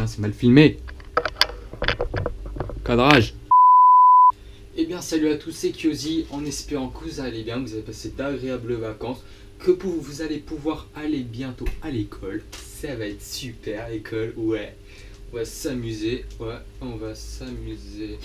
putain, c'est mal filmé. Cadrage. Eh bien salut à tous, c'est Kyozi, en espérant que vous allez bien, que vous avez passé d'agréables vacances, que vous allez pouvoir aller bientôt à l'école. Ça va être super l'école, ouais. On va s'amuser, ouais, on va s'amuser.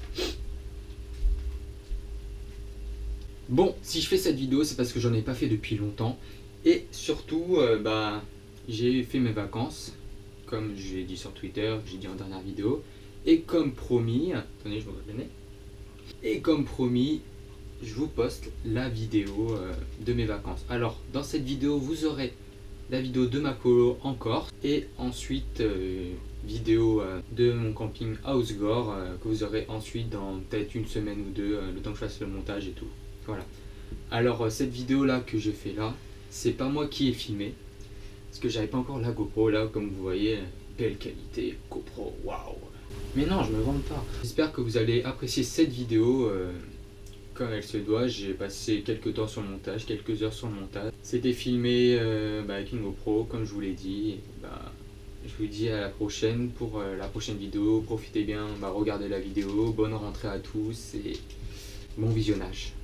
Bon, si je fais cette vidéo, c'est parce que j'en ai pas fait depuis longtemps. Et surtout, j'ai fait mes vacances, comme je l'ai dit sur Twitter, j'ai dit en dernière vidéo. Et comme promis, attendez, je me reconnais. Et comme promis, je vous poste la vidéo de mes vacances. Alors, dans cette vidéo, vous aurez la vidéo de ma colo en Corse. Et ensuite, vidéo de mon camping à Housegor, que vous aurez ensuite dans peut-être une semaine ou deux, le temps que je fasse le montage et tout. Voilà. Alors, cette vidéo là que je fais là, c'est pas moi qui ai filmé. Parce que j'avais pas encore la GoPro là, comme vous voyez. Belle qualité, GoPro, waouh. Mais non, je me vante pas. J'espère que vous allez apprécier cette vidéo comme elle se doit. J'ai passé quelques temps sur le montage, quelques heures sur le montage. C'était filmé avec une GoPro, comme je vous l'ai dit. Je vous dis à la prochaine pour la prochaine vidéo. Profitez bien, regardez la vidéo. Bonne rentrée à tous et bon visionnage.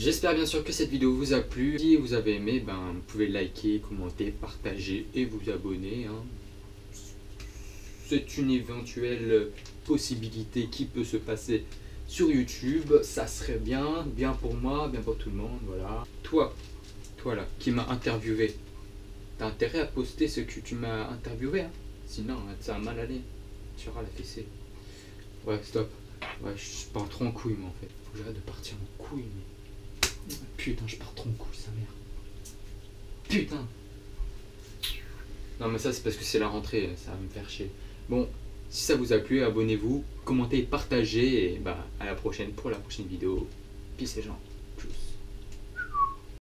J'espère bien sûr que cette vidéo vous a plu. Si vous avez aimé, vous pouvez liker, commenter, partager et vous abonner. Hein. C'est une éventuelle possibilité qui peut se passer sur YouTube. Ça serait bien pour moi, bien pour tout le monde. Voilà. Toi là, qui m'as interviewé, t'as intérêt à poster ce que tu m'as interviewé. Hein. Sinon, ça va mal aller. Tu auras la fessée. Ouais, stop. Ouais, je pars trop en couille, moi, en fait. Faut que j'arrête de partir en couille, mais... Putain, je pars trop en couille, sa mère. Putain. Non, mais ça, c'est parce que c'est la rentrée, ça va me faire chier. Bon, si ça vous a plu, abonnez-vous, commentez, partagez, et à la prochaine pour la prochaine vidéo. Peace les gens. Tchuss.